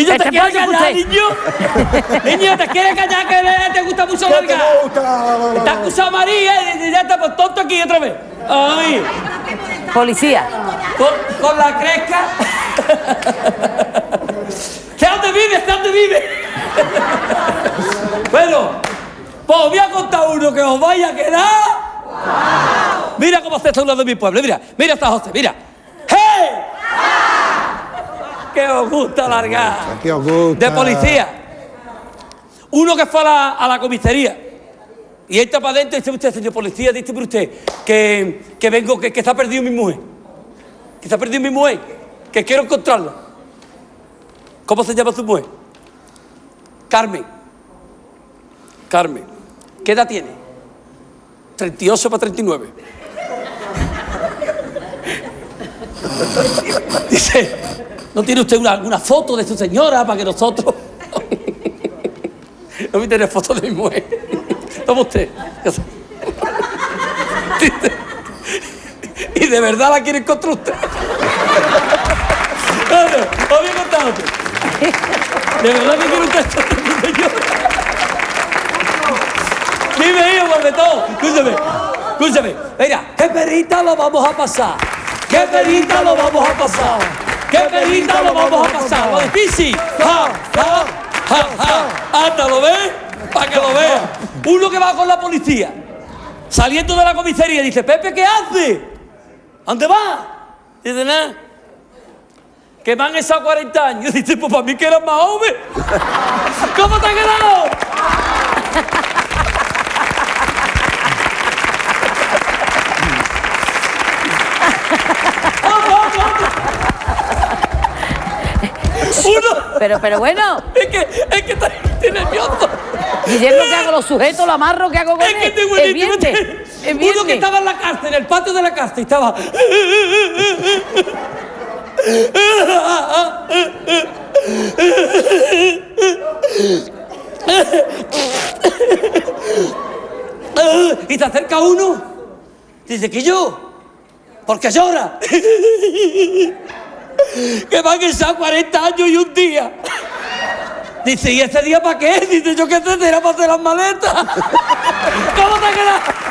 Niño, ¿te quieres callar, niño? Niño, ¿te quieres callar que te gusta mucho largar? Te ha acusado a María y ya está por tonto aquí otra vez. Ay. Policía. Con la cresca. ¿De dónde vives? ¿De dónde vives? Bueno, pues os voy a contar uno que os vaya a quedar. Mira cómo se está hablando de mi pueblo. Mira está José, mira. ¡Hey! ¡Que os gusta largar! ¿Qué os gusta? De policía. Uno que fue a la comisaría. Y entra para adentro y dice usted, señor policía, dice usted que vengo, que está perdido mi mujer. Que está perdido mi mujer. Que quiero encontrarla. ¿Cómo se llama su mujer? Carmen. Carmen. ¿Qué edad tiene? 38 para 39. Dice, ¿no tiene usted una foto de su señora para que nosotros... No me tiene foto de mi mujer. Toma usted. Dice, y de verdad la quiere encontrar usted. Bueno, os voy a contar otro. De verdad que quiere usted encontrar a su señora. Dime, hijo, guardetón. Escúchame. Mira, ¿qué perita lo vamos a pasar? ¿Qué perita lo vamos a pasar? ¿Qué perita lo vamos a pasar? Lo difícil. ¡Ja! Anda, ¿lo ves? Para que lo veas. Uno que va con la policía, saliendo de la comisaría, dice, Pepe, ¿qué hace? ¿Dónde va? Dice, nada. Que me han echado 40 años. Dice, pues para mí que eras más joven. ¿Cómo te ha quedado? Pero bueno. Es que estoy nervioso. Guillermo, ¿qué hago? ¿Lo sujeto, lo amarro? ¿Qué hago con él? Es que tengo el viernes. Uno que estaba en la cárcel, en el patio de la cárcel, y estaba... Y se acerca uno, dice, ¿que yo? ¿Por qué llora? Que me han echado 40 años y un día. Dice, ¿y ese día para qué? Dice, yo qué sé, era para hacer las maletas. ¿Cómo te quedas?